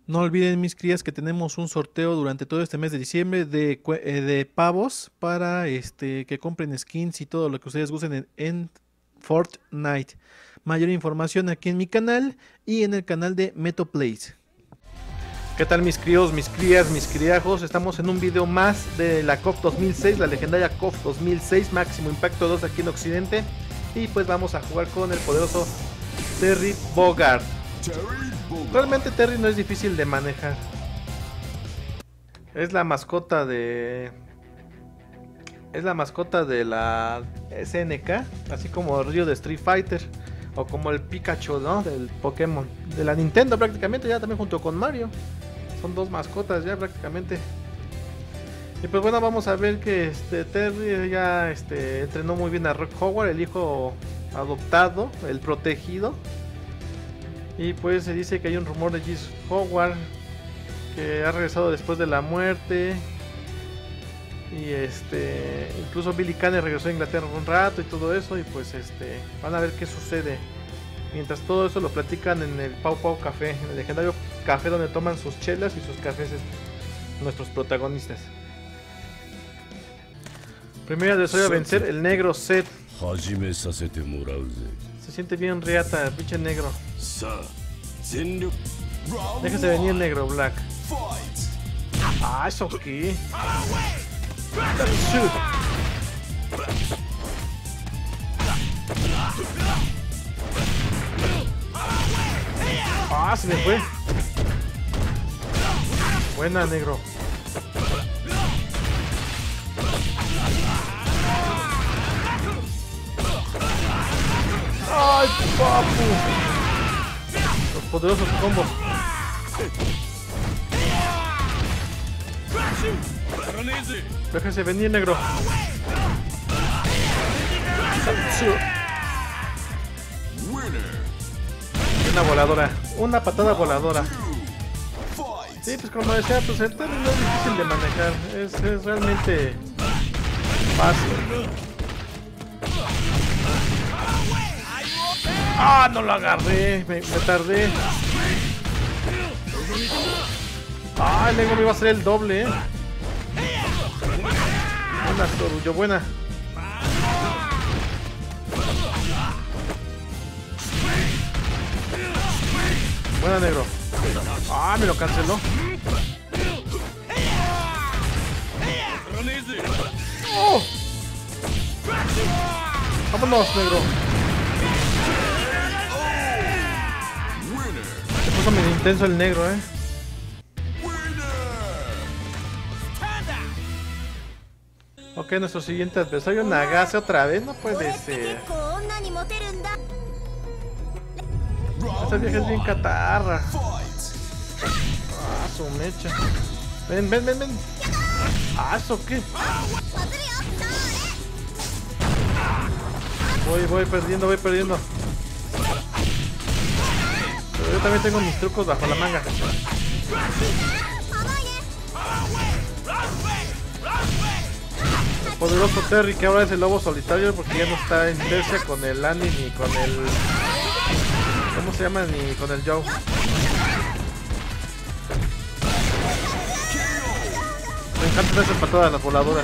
No olviden, mis crías, que tenemos un sorteo durante todo este mes de diciembre de pavos para que compren skins y todo lo que ustedes gusten en Fortnite. Mayor información aquí en mi canal y en el canal de MetoPlays. ¿Qué tal, mis críos, mis crías, mis criajos? Estamos en un video más de la KOF 2006, la legendaria KOF 2006 Máximo Impacto 2 aquí en Occidente. Y pues vamos a jugar con el poderoso Terry Bogard. Realmente Terry no es difícil de manejar. Es la mascota de... Es la mascota de la SNK, así como Ryu de Street Fighter, o como el Pikachu, ¿no? Del Pokémon, de la Nintendo prácticamente, ya también junto con Mario. Son dos mascotas ya prácticamente. Y pues bueno, vamos a ver que Terry ya entrenó muy bien a Rock Howard, el hijo adoptado, el protegido. Y pues se dice que hay un rumor de Geese Howard que ha regresado después de la muerte. Y incluso Billy Kane regresó a Inglaterra un rato y todo eso. Y pues van a ver qué sucede. Mientras todo eso lo platican en el Pau Pau Café, en el legendario café donde toman sus chelas y sus cafés nuestros protagonistas. Primero les voy a vencer el negro Zed. Se siente bien riata el pinche negro. Déjese venir el negro Black. Ah, ¿eso qué? Ah, se me fue. Buena, negro. ¡Ay, papu! Los poderosos combos. Déjese venir, negro. Una voladora. Una patada voladora. Sí, pues como decía, pues el Terry no es difícil de manejar. Es realmente fácil. ¡Ah! No lo agarré. Me tardé. ¡Ah! El negro me iba a hacer el doble, Buena, Sorullo, buena. Buena, negro. ¡Ah! Me lo canceló. ¡Oh! ¡Vámonos, negro! Se puso medio intenso el negro, Ok, nuestro siguiente adversario, Nagase otra vez, no puede ser. Esta vieja es bien catarra. Ah, su mecha. Ven, ven, ven, ven. Ah, ¿eso qué? Voy perdiendo, voy perdiendo. Pero yo también tengo mis trucos bajo la manga. Poderoso Terry, que ahora es el lobo solitario porque ya no está en tercia con el Andy ni con el... ¿Cómo se llama? Ni con el Joe. Me encantan esas patadas, las voladoras.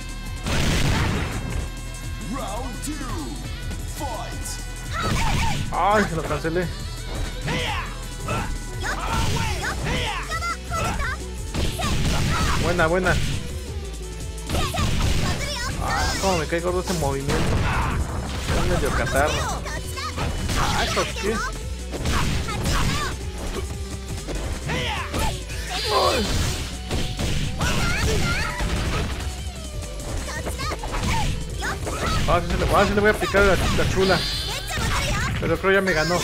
Ay, se lo cancelé. Buena, buena. Ah, cómo me cae gordo ese movimiento. Es medio catarro. Ah, ¿eso qué? Ay. Sí le voy a aplicar la chula. Pero creo ya me ganó.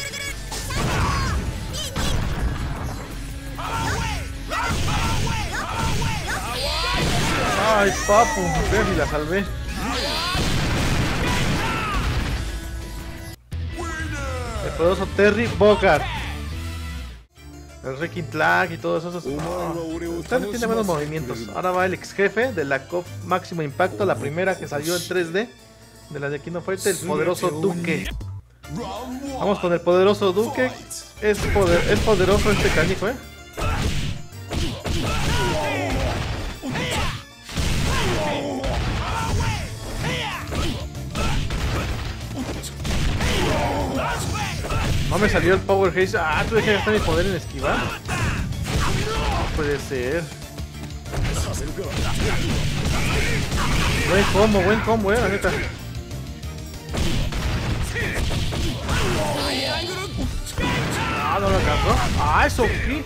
Ay, papu, ve si la salvé. El poderoso Terry Bogard. El Wrecking Flag y todos esos. Usted tiene buenos movimientos. Ahora va el ex jefe de la KOF Máximo Impacto, la primera que salió en 3D. De la de King of Fighters, el poderoso Duque. Vamos con el poderoso Duque. Es poderoso este canijo, me salió el Power Haze. Ah, tuve que gastar mi poder en esquivar. No puede ser. Buen combo, la neta. Ah, no lo alcanzó. Ah, eso qué.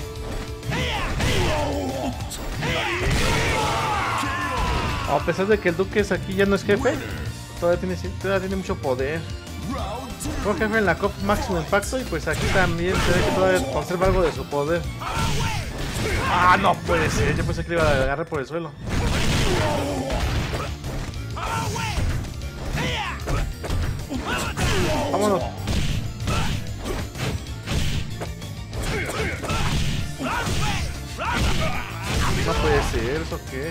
A pesar de que el Duque es aquí ya no es jefe, todavía tiene mucho poder. Fue jefe en la COP Máximo Impacto y pues aquí también se ve que todavía conserva algo de su poder. Ah, no puede ser, yo pensé que le iba a agarrar por el suelo. Vámonos. No puede ser, ¿eso qué?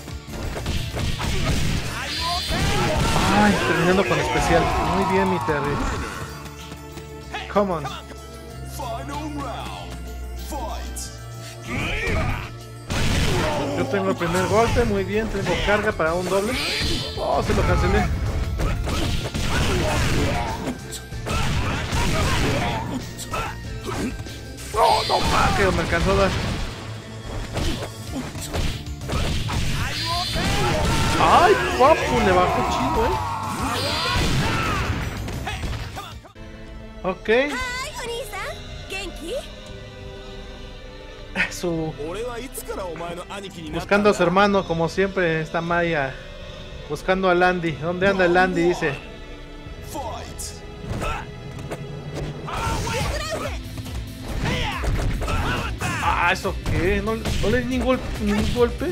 Ay, terminando con especial. Muy bien, mi Terry. Come on. Yo tengo el primer golpe, muy bien. Tengo carga para un doble. Oh, se lo cancelé. No, no más, que me alcanzó a dar. Ay, papu, le bajó chido, Ok. Buscando a su hermano, como siempre, está Maya. Buscando a Landy. ¿Dónde anda el Landy? Dice. Ah, ¿eso qué? ¿No le di ningún golpe?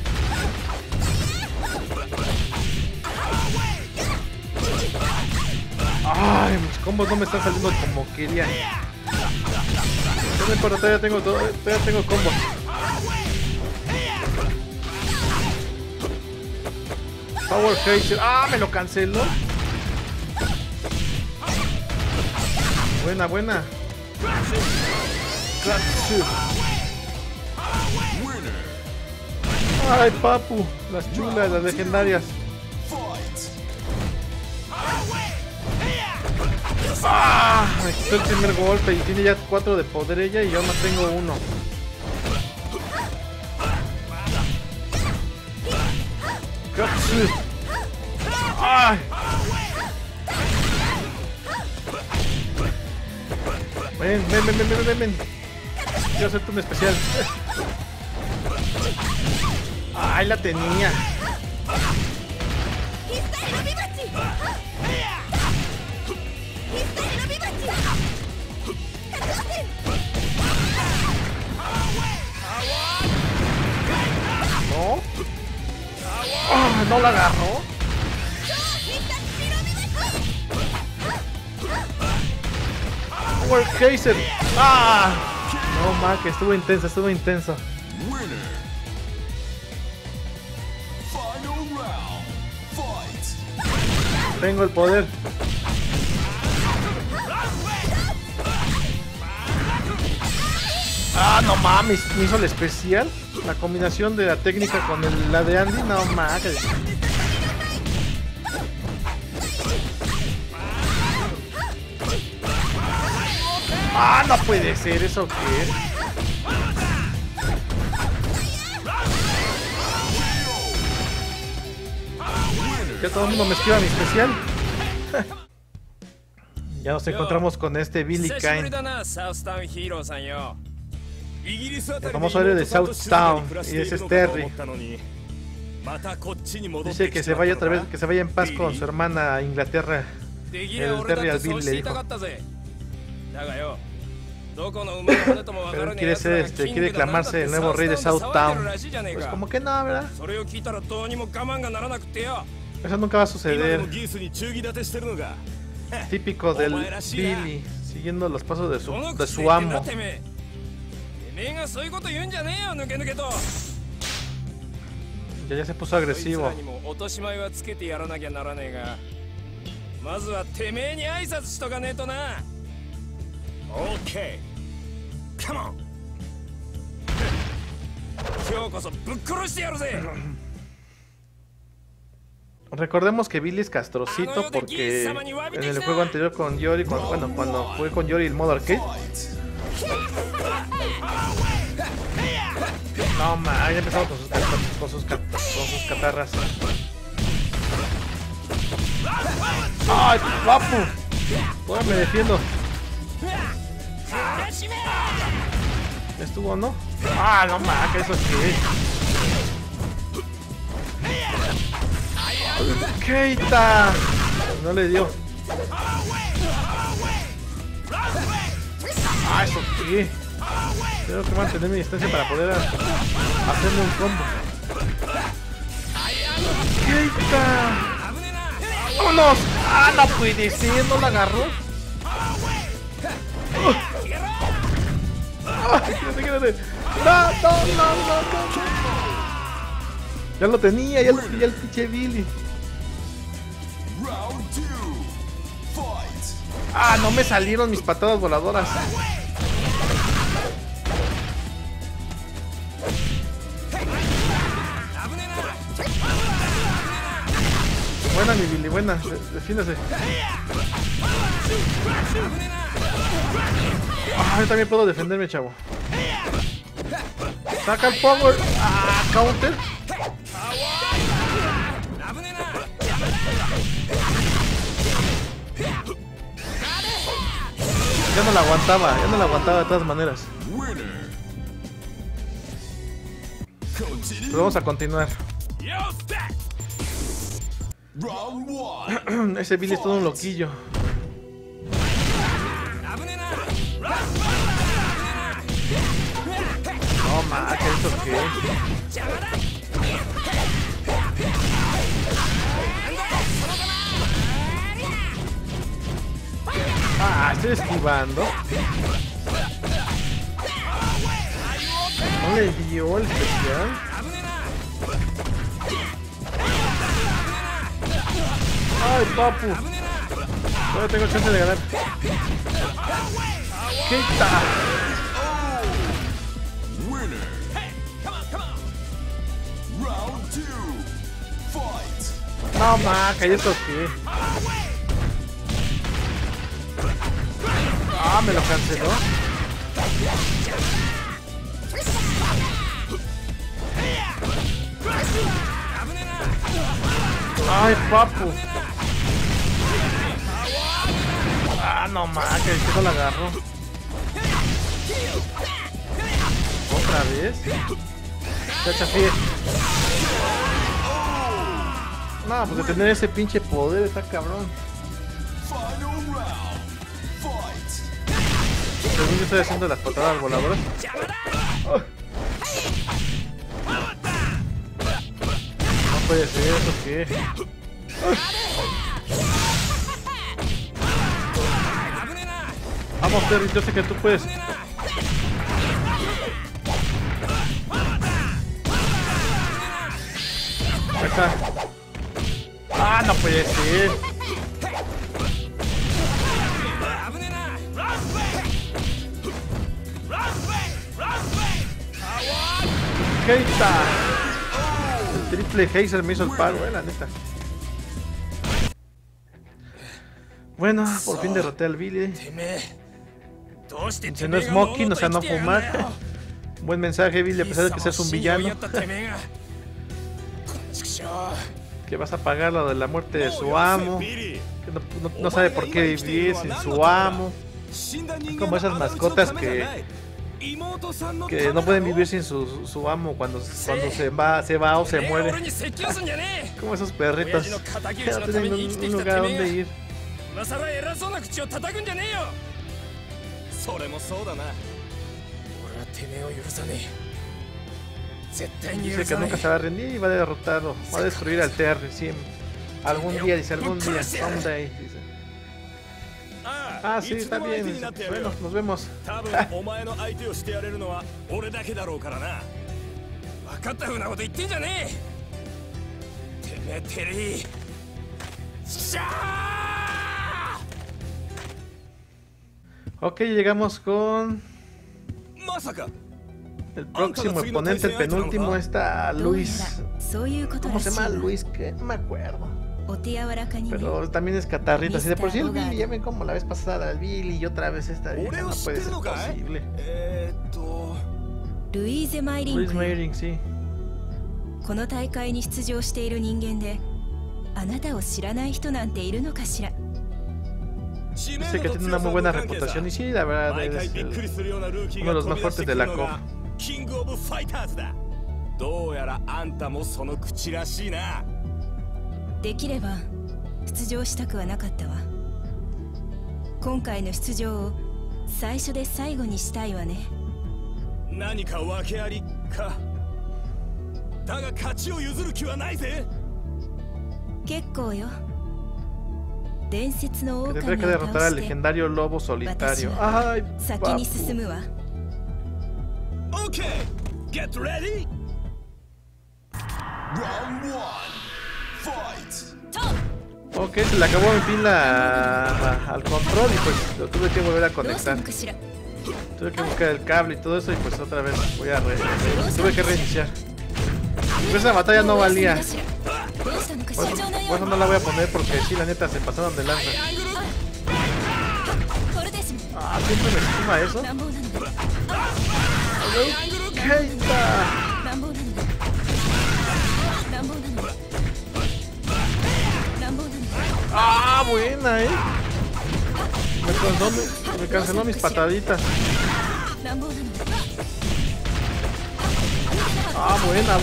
Ay, mis combos no me están saliendo como quería. No importa, todavía tengo combos. Power Hazer. Ah, me lo canceló. Buena. Ay, papu, las chulas, las legendarias. ¡Ah! Me quitó el primer golpe y tiene ya 4 de poder ella y yo no tengo 1. ¡Ay! Ven. Quiero hacerte un especial. ¡Ay, la tenía! ¿No? ¡Ah! ¿No la agarró? Power Hazer. ¡Ah! No, ma, que estuvo intenso. Tengo el poder. Ah, no mames, me hizo el especial. La combinación de la técnica con la de Andy, no mames. Ah, no puede ser, ¿eso qué es? Ya todo el mundo me esquiva mi especial. Ya nos encontramos con este Billy Kane. El famoso héroe de Southtown. Y ese es Terry. Dice que se vaya otra vez, que se vaya en paz con su hermana a Inglaterra. El Terry al Billy le dijo. Pero él quiere clamarse el nuevo rey de Southtown. Pues como que no, ¿verdad? Eso nunca va a suceder. Típico del Billy, siguiendo los pasos de su amo. Ya se puso agresivo. Recordemos que Billy es castrocito porque en el juego anterior con Yori, bueno, cuando fue con Yori el modo arcade. No, ya empezamos con sus catarras. ¡Ay, papu! Ahora me defiendo. ¿Estuvo, no? ¡Ah, no, maca! ¿Eso qué? ¡Keita! No le dio. ¡Ah, eso qué! Tengo que mantener mi distancia para poder hacerle un combo. ¡Keita! ¡Vámonos! ¡Ah, no puede ser! ¿No la agarró? ¡Quédate! ¡No! Ya lo tenía, ya el pinche Billy. ¡Ah, no me salieron mis patadas voladoras! Buena, mi Billy, buena. Defiéndase. Ah, yo también puedo defenderme, chavo. Saca el power. Ah, counter. Ya no la aguantaba de todas maneras. Pero vamos a continuar. Ese Billy es todo un loquillo. No, ma, ¿qué es eso qué? Ah, estoy esquivando. No le dio el especial. Ay, papu. Todavía tengo chance de ganar. ¡Quita! No, ma, ¿y esto qué? Ah, me lo canceló. Ay, papu. Ah, no, ma, que no la agarro. ¿Otra vez? Ya chafié. No, porque tener ese pinche poder está cabrón. Según yo estoy haciendo las patadas voladoras. Oh. No puede ser, ¿eso qué? Oh. Vamos, Terry, yo sé que tú puedes. Ahí está. Ah, no puede ser. Keita. El triple Heiser me hizo el paro, la neta. Bueno, por fin derroté al Billy. Si no es smoking, o sea, no fumar. Buen mensaje, Billy, a pesar de que seas un villano. Que vas a pagar lo de la muerte de su amo. Que no sabe por qué vivir sin su amo. Como esas mascotas que no pueden vivir sin su amo cuando se va o se muere. Como esos perritos que no tienen un lugar donde ir. Dice que nunca se va a rendir y va a derrotarlo. Va a destruir al TR siempre. Algún día, dice, algún día. Someday, dice. Ah, sí, está bien. Bueno, nos vemos. Ok, llegamos con El próximo oponente, el penúltimo, está Luis. ¿Cómo se llama Luis? Que no me acuerdo. Pero también es catarrita. Así de por sí el Billy, ya ven como la vez pasada el Billy y otra vez esta vieja. No puede ser posible. Luis Mayring, sí. Dice que tiene una muy buena reputación y sí, la verdad es uno de los más fuertes de la KOF. Que tendrá que derrotar al legendario lobo solitario. ¡Ay, papu! Get ready. Round 1. Fight. Ok, se le acabó mi pila al control y pues lo tuve que volver a conectar. Tuve que buscar el cable y todo eso y pues otra vez tuve que reiniciar. Pero esa batalla no valía. Por eso no la voy a poner porque sí, la neta se pasaron de lanza. Ah, siempre me estima eso. Keita. Ah, buena, me canceló mis pataditas. Ah, buena.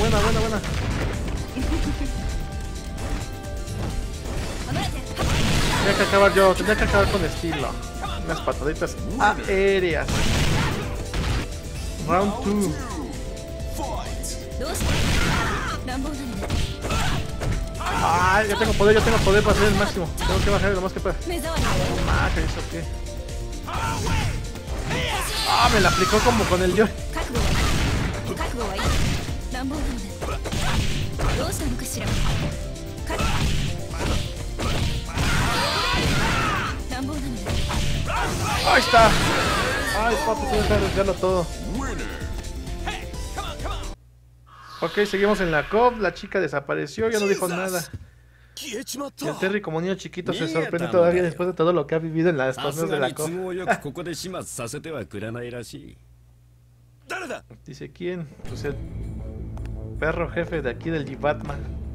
Tenía que acabar con estilo. Unas pataditas aéreas. Round 2. Ah, ya tengo poder para hacer el máximo. Tengo que bajar lo más que pueda. Ah, ¿qué hizo qué? Ah, me la aplicó como con el yo. Ahí está. Ay, papi, tengo que arriesgarlo todo. Ok, seguimos en la KOF. La chica desapareció, ya no dijo nada. Y el Terry, como niño chiquito, se sorprende todavía después de todo lo que ha vivido en las torneos de la KOF. Dice, ¿quién? Pues el perro jefe de aquí del G-Batman.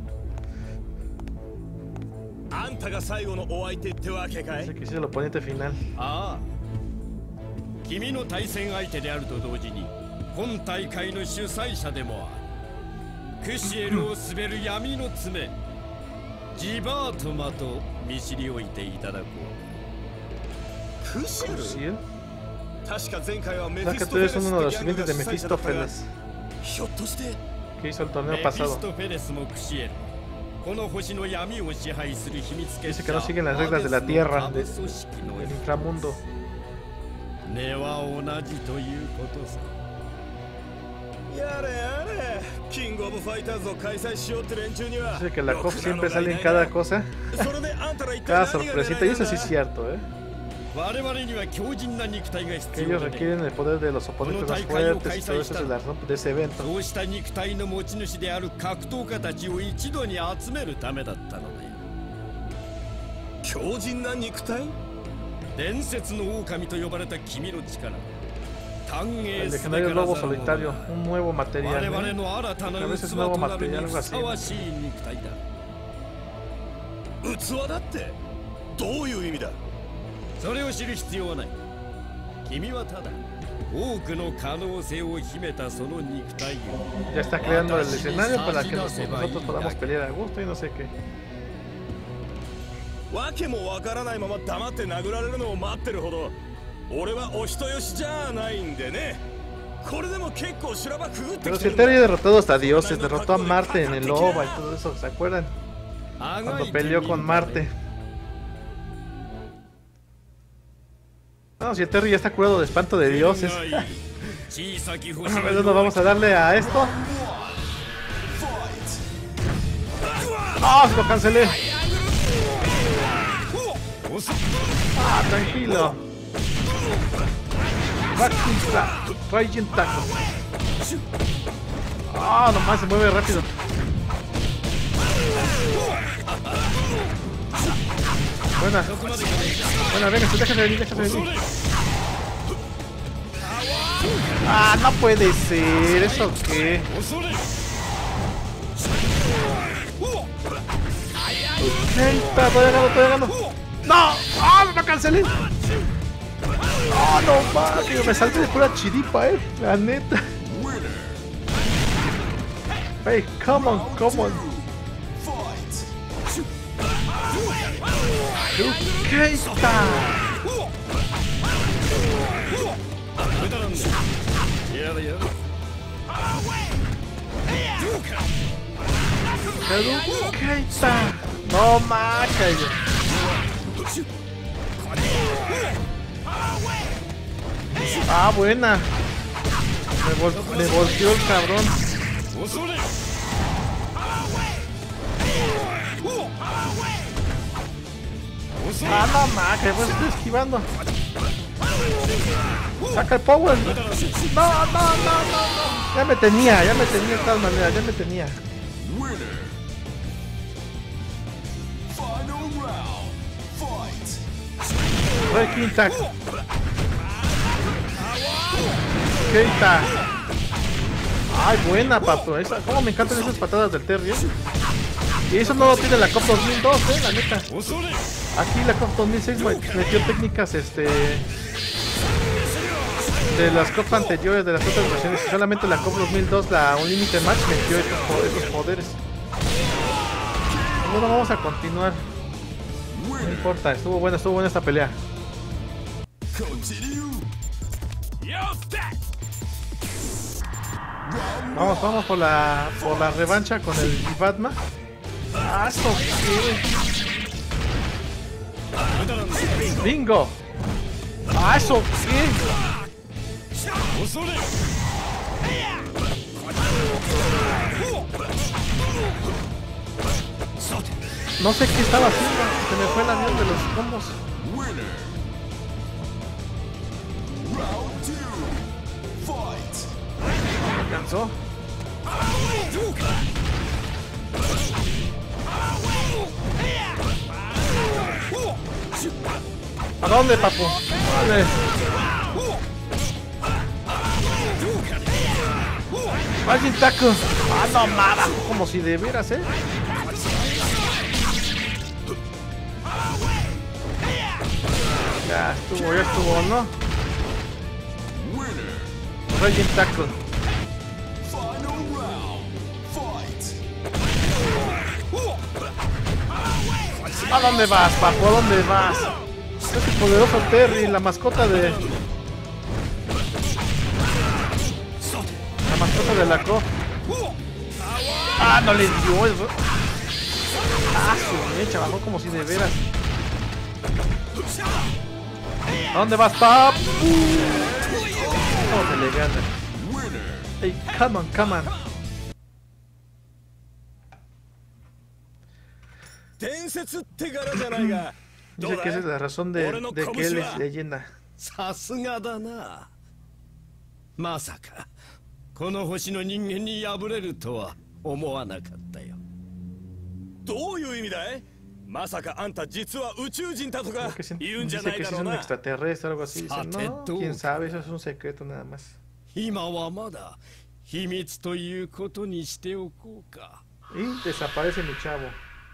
Dice que es el oponente final. ¿Crucial? Que tú eres uno de los siguientes de Mephistófeles que hizo el torneo pasado. Dice que no siguen las reglas de la tierra, del inframundo. Dice que la KOF siempre sale en cada cosa, cada sorpresita, y eso sí es cierto, que ellos requieren el poder de los oponentes más fuertes y todo eso es la razón de ese evento. El legendario lobo solitario, un nuevo material, a veces nuevo material, algo así. Ya está creando el escenario para que nosotros podamos pelear a gusto y no sé qué. Pero si el Terry derrotó hasta dioses, derrotó a Marte en el OVA y todo eso, ¿se acuerdan? Cuando peleó con Marte. No, si el Terry ya está curado de espanto de dioses. Bueno, vamos a darle a esto. ¡Ah, se lo cancelé! ¡Ah, tranquilo! Raging Tackle. Ah, nomás se mueve rápido. Buena. Buena, venga, déjate venir, déjate venir. Ah, no puede ser, ¿eso qué? Está, todavía gano. ¡No! ¡Ah, me cancelé! ¡Ah, no más! Me salté de pura chiripa, la neta. Hey, come on. ¿Qué está? ¿Qué está? No más, ah, buena. Me volteó el cabrón. Ah, no más, que pues estoy esquivando. Saca el power. No. Ya me tenía de tal manera, ya me tenía. Breaking tackle. Keita. Ay, buena, papu. Cómo me encantan esas patadas del Terry. Y eso no lo tiene la COP 2002, la neta. Aquí la COP 2006 metió técnicas de las COP anteriores, de las otras versiones. Solamente la COP 2002, la Unlimited Match, metió esos poderes. Bueno, vamos a continuar. No importa, estuvo buena esta pelea. Vamos por la revancha con el Batman. Ah, ¿eso qué? Bingo. Ah, ¿eso qué? No sé qué estaba haciendo, se me fue el avión de los combos. Me alcanzó. ¿A dónde, papu? Vale. Magic Taco. Ah, no, mames, como si de veras, Ya estuvo, ¿no? Raging Tackle. ¿A dónde vas, papu? ¿A dónde vas? Ese poderoso Terry, la mascota de... La mascota de la COP. Ah, no le dio eso. Ah, su mecha, bajó como si de veras. ¿A dónde vas, papu? ¿Cómo se le gana? Hey, come on. Dice que esa es la razón de que él es leyenda. Dice que es un extraterrestre o algo así. Dice, no, quién sabe, eso es un secreto nada más. Y desaparece mi chavo.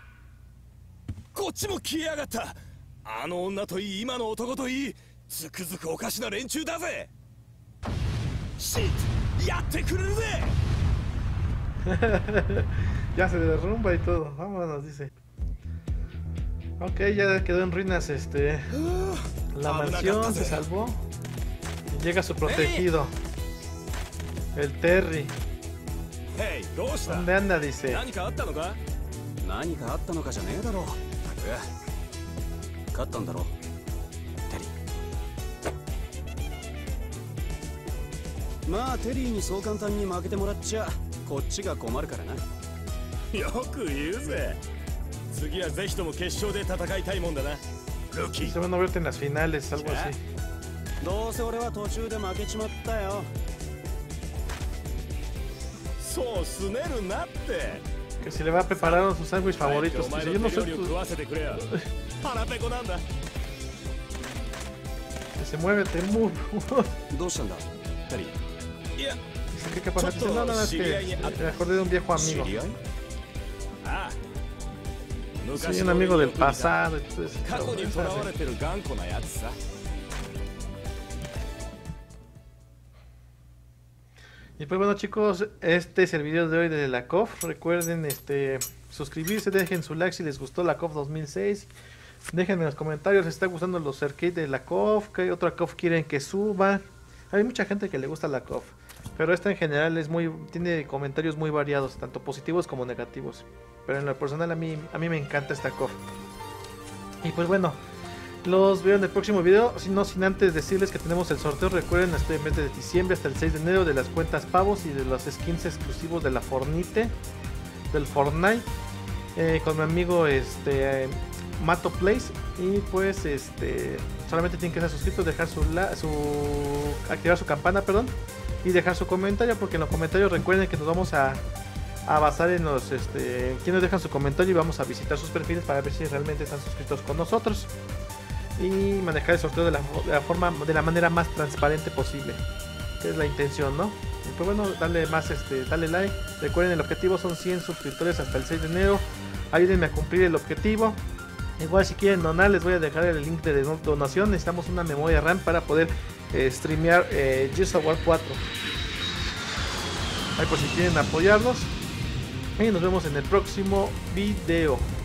Ya se derrumba y todo. Vámonos, dice. Ok, ya quedó en ruinas la mansión, se salvó. Y llega su protegido, el Terry. ¿Dónde anda? Dice. Se van a verte en las finales, algo así. そうすねるなって。 Que si le va a preparar sus sándwiches favoritos. Dice, yo no soy tu... Que se mueve, te move. Dice, ¿qué pasa? Dice, no, es que me acordé de un viejo amigo. Soy un amigo del pasado. Entonces, y pues bueno, chicos, este es el video de hoy de la KOF. Recuerden suscribirse, dejen su like si les gustó la KOF 2006. Déjenme en los comentarios si les está gustando los arcades de la KOF, qué otra KOF quieren que suba. Hay mucha gente que le gusta la KOF, pero esta en general tiene comentarios muy variados, tanto positivos como negativos. Pero en lo personal a mí me encanta esta KOF. Y pues bueno, los veo en el próximo video, sin antes decirles que tenemos el sorteo. Recuerden, este mes de diciembre hasta el 6 de enero, de las cuentas pavos y de los skins exclusivos de la Fortnite, con mi amigo Mato Place. Y pues solamente tienen que estar suscritos, dejar activar su campana, perdón, y dejar su comentario, porque en los comentarios recuerden que nos vamos a basar en los quienes dejan su comentario, y vamos a visitar sus perfiles para ver si realmente están suscritos con nosotros y manejar el sorteo de la manera más transparente posible, que es la intención, ¿no? Y pues bueno, dale like. Recuerden, el objetivo son 100 suscriptores hasta el 6 de enero. Ayúdenme a cumplir el objetivo. Igual si quieren donar, les voy a dejar el link de donación. Necesitamos una memoria RAM para poder streamear Gears of War 4. Ahí por si quieren apoyarnos. Y nos vemos en el próximo video.